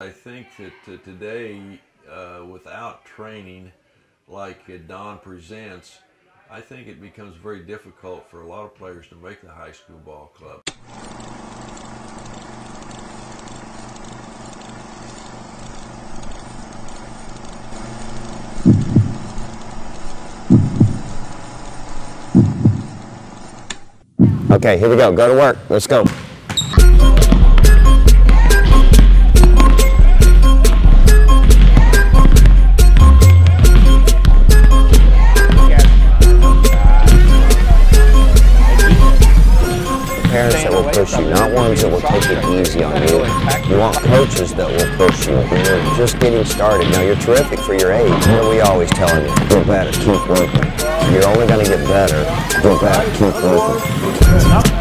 I think that today, without training like Don presents, I think it becomes very difficult for a lot of players to make the high school ball club. Okay, here we go. Go to work. Let's go. Parents that will push you, not ones that will take it easy on you. You want coaches that will push you. You're just getting started. Now, you're terrific for your age. What are we always telling you? Get better, keep working. You're only going to get better. Get better, keep working.